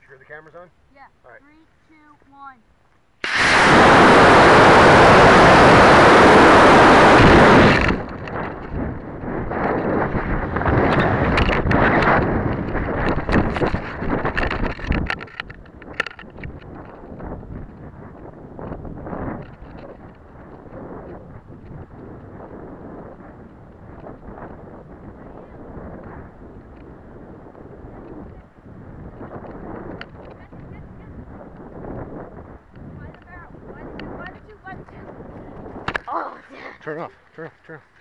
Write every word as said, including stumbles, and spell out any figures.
you hear the cameras on? Yeah. All right. Three, two, one. Oh, turn off, turn off, turn off.